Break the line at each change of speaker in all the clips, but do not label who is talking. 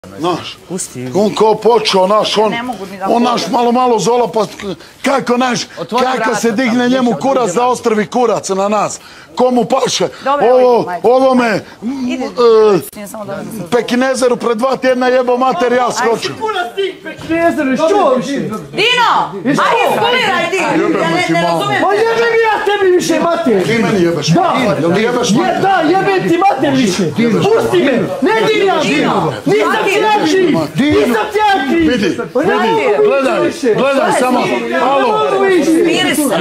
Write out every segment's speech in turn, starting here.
Naš, on kao počeo, naš, on naš malo zola, pa kako se digne njemu kurac da ostrvi kurac na nas. Komu paše? Ovo me Pekinezeru pred 2 tjedna jebao mater, ja skočim.
Pekinezeru, što više?
Dino! Ajde, skuliraj ti! Ja ne razumijem.
Pa jebem ja tebi više mater!
Ti meni jebeš?
Da! Da, jebem ti mater više! Pusti me! Ne dirjam! Nisam tjaki! Nisam tjaki!
Vidi, gledaj samo! Alo!
Smiri se!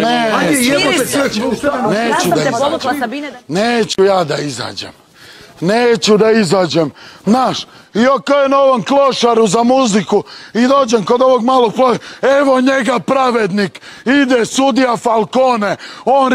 Neću ja da izađem. Neću da izađem. Znaš, i okej na ovom klošaru za muziku i dođem kod ovog malog klošara. Evo njega pravednik. Ide sudija Falcone. On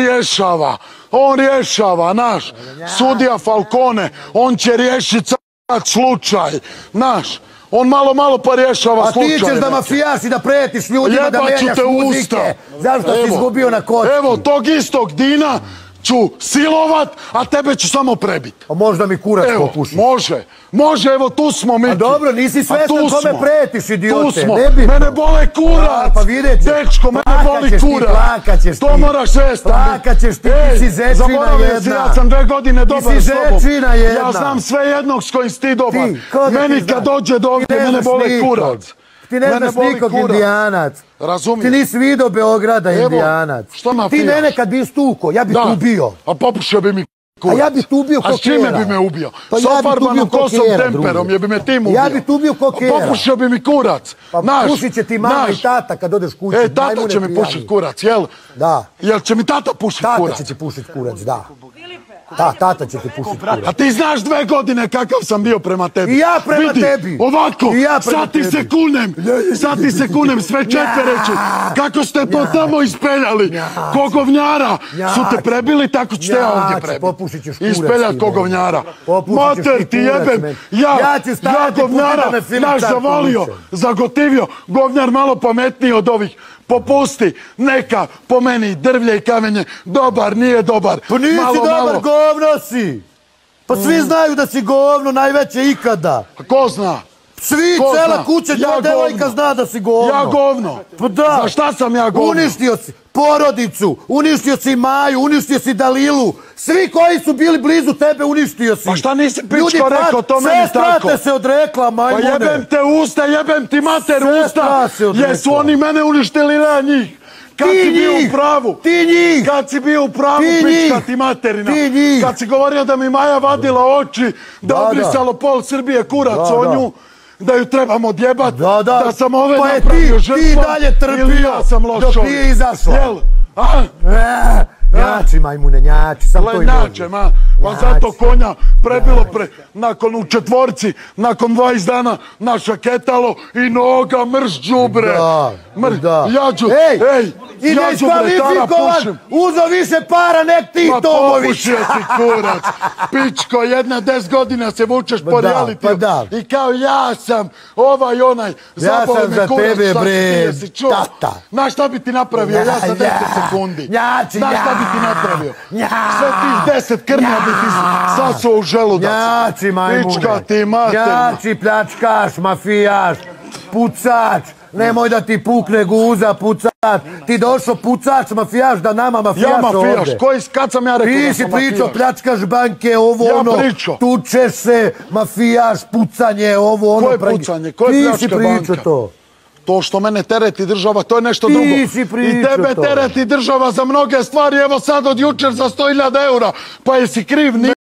rješava, naš. Sudija Falcone. On će riješiti sad slučaj. Naš. On malo pa rješava slučaj.
A ti ćeš da mafijaš i da pretiš ljudima da menjaš muzike. Zašto si izgubio na kocku?
Evo, tog istog Dina ću silovat, a tebe ću samo prebit.
A možda mi kurac popuši.
Može, evo tu smo mi.
A dobro, nisi svestan kome pretiš, idiote.
Tu smo, mene bole kurac.
Pa vidjet ćeš.
Dečko, mene boli kurac.
Plakaćeš ti.
To moraš svestan biti.
Plakaćeš ti, ti si zečina jedna.
Zaboravim se, ja sam 2 godine dobar s tobom.
Ti si zečina jedna.
Ja znam sve jednog s kojim si ti dobar. Meni kad dođe do ovdje, mene boli kurac.
Ti ne znaš nikog Indijanac.
Razumijem.
Ti nisi vidio Beograda Indijanac.
Što mafijaš?
Ti mene kad bi istuko, ja bi te ubio.
A popušao bi mi kurac.
A ja bi te ubio ko kera.
A s čime bi me ubio? S ofarbanom kosom temperom, je bi me tim ubio.
Ja bi te ubio ko kera.
Popušao bi mi kurac.
Pa pušit će ti mama i tata kad odeš kući.
E, tata će mi pušit kurac, jel?
Da.
Jel će mi tata pušit kurac?
Tata će ti pušit kurac, da. Da, tata će ti pušit kurac.
A ti znaš 2 godine kakav sam bio prema tebi.
I ja prema tebi.
Vidi, ovako, sad ti se kunem, sve četvereću. Kako ste to tamo ispeljali? Ko govnjara su te prebili, tako ću te ja ovdje prebiti. Ispeljat ko govnjara. Mater ti jebem, ja govnjara, naš zavolio, zagotivio, govnjar malo pametniji od ovih. Popusti, neka po meni drvlje i kamenje, dobar, nije dobar.
Pa nisi dobar, govno si. Pa svi znaju da si govno, najveće ikada.
A ko zna?
Svi, cela kuća, devojka zna da si govno.
Ja govno?
Pa da.
Za šta sam ja govno?
Uništio si porodicu, uništio si Maju, uništio si Dalilu. Svi koji su bili blizu tebe uništio si.
Pa šta nisi pičko rekao to meni tako?
Sve strate se odrekla, majmune.
Pa jebem te usta, jebem ti mater usta. Jesu oni mene uništili na njih. Kad si bio u pravu?
Ti njih!
Kad si bio u pravu, pička ti materina?
Ti njih!
Kad si govorio da mi Maja vadila oči, da obrisalo pol Srbije kurac o nju, da ju trebamo odjebat, da sam ove napravio žrtvom,
ti dalje trpio, dok nije izašla.
Jel?
Njači, majmune, njači, sam to i
dođe. Pa zato konja prebilo nakon u 4, nakon 20 dana naša ketalo i noga mrš džubre.
Da. Ej, i neiskvalifikovan, uzo više para nek ti Tomović.
Popušio si kurac. Pičko, 10 godina se vučeš po realitiju. I kao ja sam ovaj onaj.
Ja sam za tebe, bre, tata.
Znaš šta bi ti napravio? Ja za 10 sekundi. Znaš šta bi ti napravio? Sve tih 10 krnja bi ti sasuo u želudac.
Njači, majmune.
Pička ti materna.
Njači, pljačkaš, mafijaš, pucač. Nemoj da ti pukne guza, pucač. Ti došao pucač, mafijaš, da nama mafijaš ovdje.
Ja mafijaš, kad sam ja rekao da sam mafijaš?
Ti si pričao, pljačkaš banke, ovo ono.
Ja pričao.
Tučeš se, mafijaš, pucanje, ovo ono.
Koje pucanje? Koje pljačka banka?
Ti si pričao to.
To što mene tereti država, to je nešto drugo. I tebe tereti država za mnoge stvari, evo sad od jučer za 100.000 eura. Pa jesi kriv?